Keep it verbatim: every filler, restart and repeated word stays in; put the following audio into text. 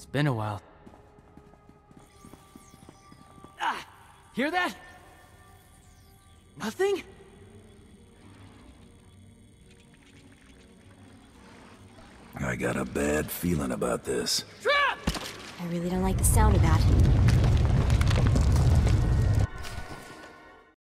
been a while. Ah! Hear that? Nothing? I got a bad feeling about this. Trap! I really don't like the sound of that.